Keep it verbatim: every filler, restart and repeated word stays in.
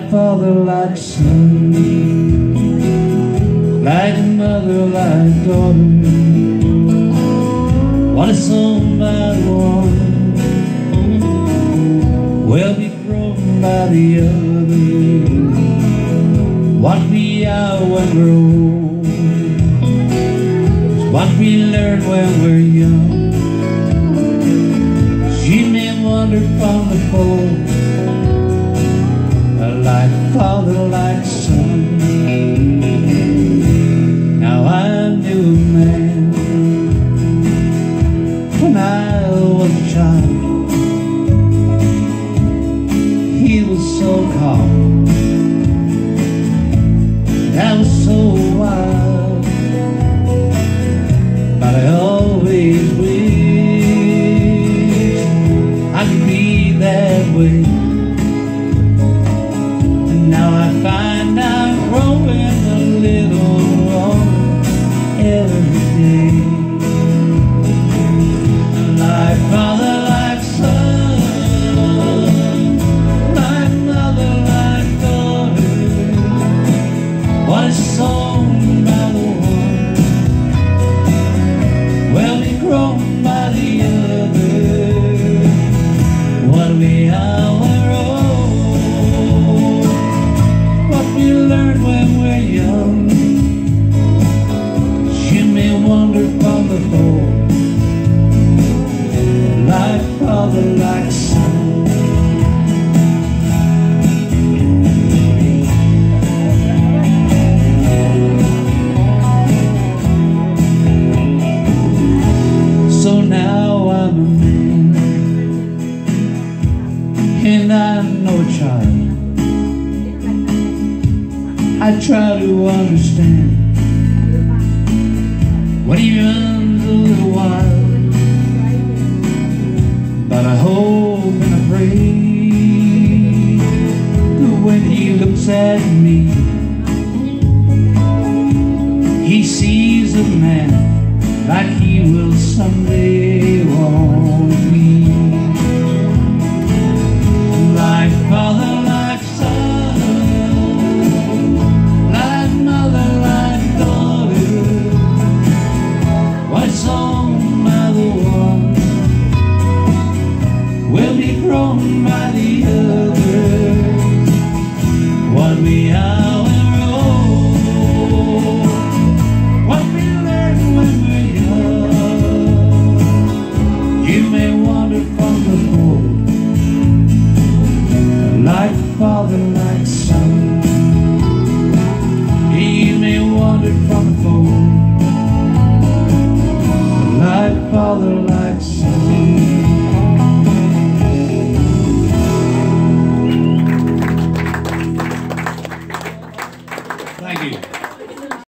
father, like son, like mother, like daughter. What is sown by one will be grown by the other. What we are when we're old is what we learn when we're young. She may wander from the fold, like father, like son. Now I knew a man when I was a child. He was so calm, I was so wild, but I always wished I could be that way. Now I find I'm growing a little wrong every day. Like father, like son, like mother, like daughter. What is sown by the one will be grown by the other. What we are, we're old. What we learn when we're young. She may wander from the fold, like father, like son. So now I'm a man, and I'm no child. I try to understand when he runs a little wild, but I hope and I pray that when he looks at me, he sees a man like he will someday want me. Like father, like son, like mother, like daughter. What's on by the one will be grown by the other. What we are, we're old. What we learn when we're young. You may wander from the fold, like father, like son. You may wander from the fold, like father, like